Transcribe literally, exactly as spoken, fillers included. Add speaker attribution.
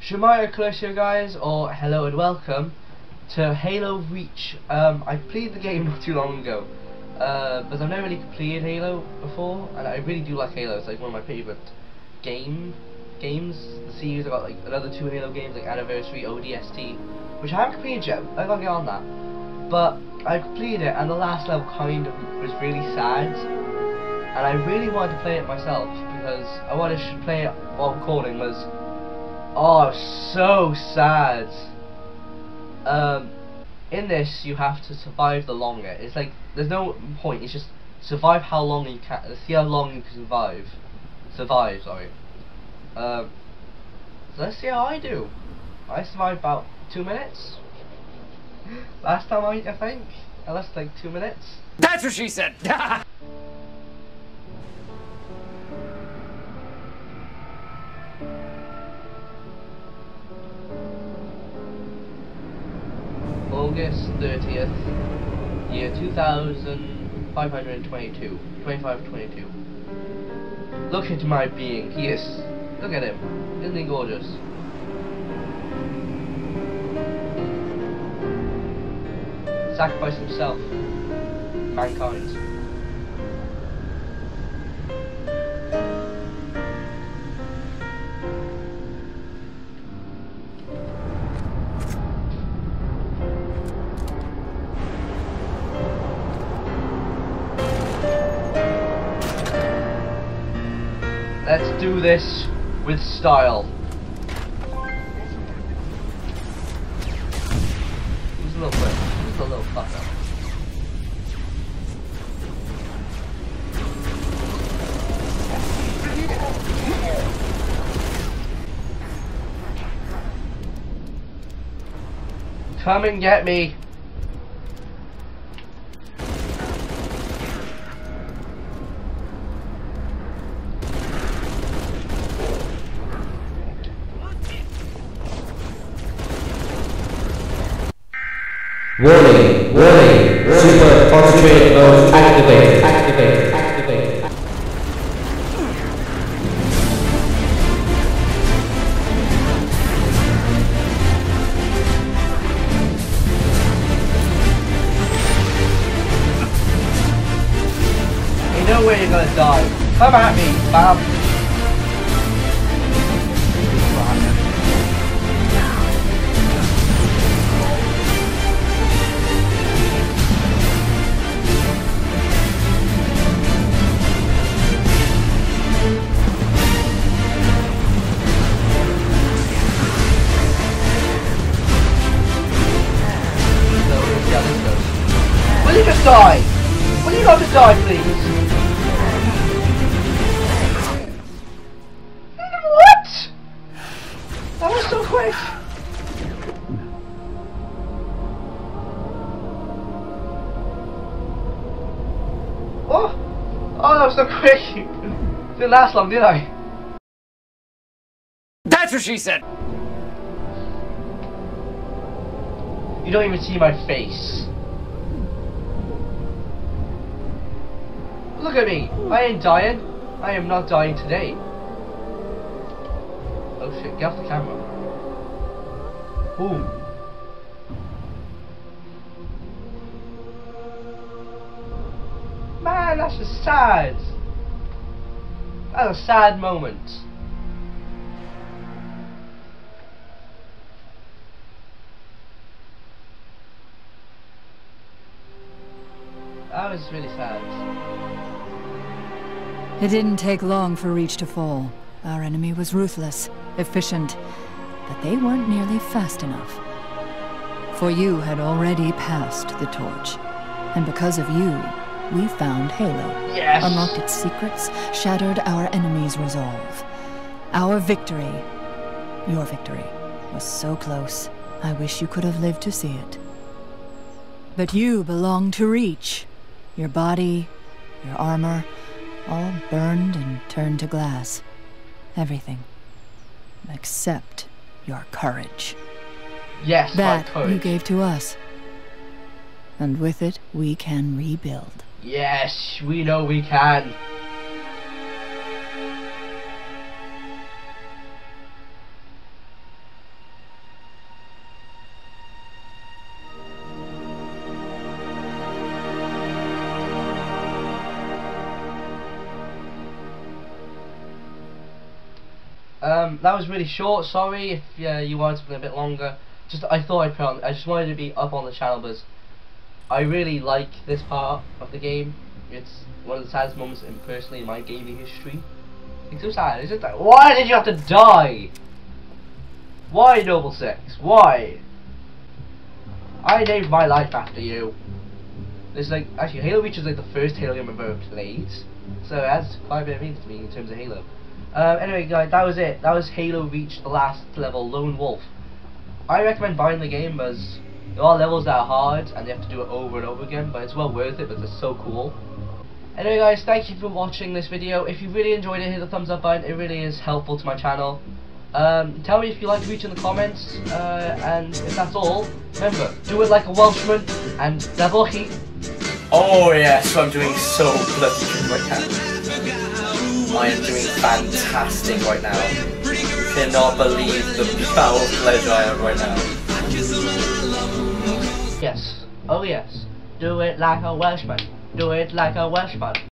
Speaker 1: Shemaya Kalisha guys, or hello and welcome to Halo Reach. Um, I played the game not too long ago, uh, but I've never really played Halo before, and I really do like Halo. It's like one of my favourite game games. The series, I got like another two Halo games, like Anniversary, O D S T, which I haven't completed yet. I gotta get on that, but I completed it, and the last level kind of was really sad, and I really wanted to play it myself because I wanted to play it while recording. Was Oh, so sad. Um, in this, you have to survive the longer. It's like there's no point. It's just survive how long you can. See how long you can survive. Survive, sorry. Um, so let's see how I do. I survived about two minutes. Last time I, I think, I lasted like two minutes.
Speaker 2: That's what she said.
Speaker 1: August thirtieth, year two thousand five hundred twenty-two, twenty-five twenty-two. Look at my being, he is, look at him, isn't he gorgeous? Sacrificed himself, mankind. Let's do this with style. Who's a little bit? Who's a little fucker? Come and get me.
Speaker 3: Warning, warning, super concentrated mode activate, activate, activate.
Speaker 1: You know where you're gonna die. Come at me, bam. Will you just die? Will you not just die, please? What? That was so quick. Oh, oh, that was so quick. Didn't last long, did I?
Speaker 2: That's what she said.
Speaker 1: You don't even see my face. Look at me! I ain't dying. I am not dying today. Oh shit, get off the camera. Boom. Man, that's just sad. That's a sad moment. That was really sad.
Speaker 4: It didn't take long for Reach to fall. Our enemy was ruthless, efficient, but they weren't nearly fast enough. For you had already passed the torch, and because of you, we found Halo.
Speaker 1: Yes!
Speaker 4: Unlocked its secrets, shattered our enemy's resolve. Our victory, your victory, was so close. I wish you could have lived to see it. But you belong to Reach. Your body, your armor, all burned and turned to glass. Everything. Except your courage.
Speaker 1: Yes,
Speaker 4: that
Speaker 1: my courage.
Speaker 4: You gave to us. And with it, we can rebuild.
Speaker 1: Yes, we know we can. um, that was really short. Sorry if uh, you wanted something a bit longer. Just I thought I'd put on. I just wanted to be up on the channel because I really like this part of the game. It's one of the saddest moments in personally in my gaming history. It's so sad. It's just like, why did you have to die? Why, Noble Six? Why? I named my life after you. It's like, actually, Halo Reach is like the first Halo game I've ever played, so that's quite a bit of meaning to me in terms of Halo. Um, anyway, guys, that was it. That was Halo Reach, the last level, Lone Wolf. I recommend buying the game as there are levels that are hard and you have to do it over and over again, but it's well worth it because it's so cool. Anyway, guys, thank you for watching this video. If you really enjoyed it, hit the thumbs up button. It really is helpful to my channel. Um, tell me if you like Reach in the comments, uh, and if that's all, remember, do it like a Welshman and double heat.
Speaker 5: Oh yes, I'm doing so bloody good right now. I am doing fantastic right now. Cannot believe the power of pleasure I have right now.
Speaker 1: Yes, oh yes, do it like a Welshman. Do it like a Welshman.